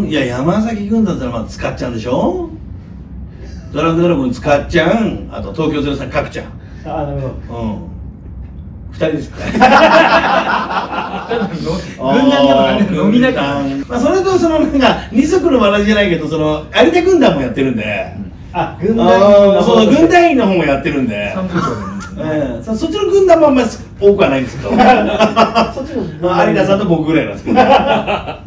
いや、山崎軍団ってのはまあ使っちゃうんでしょ。ドランクドラゴン使っちゃん、あと東京03角ちゃん。 あ、なるほど。 2人ですかね。 軍団でもなんでも飲みながら。 まあそれとそのなんか二足のわらじじゃないけど、その有田軍団もやってるんで。 あ、軍団員そう、軍団員の方もやってるんで。 三部長でもいいですね。 そっちの軍団もあんまり多くはないんですけど。有そっちの田さんと僕ぐらいなんですけど。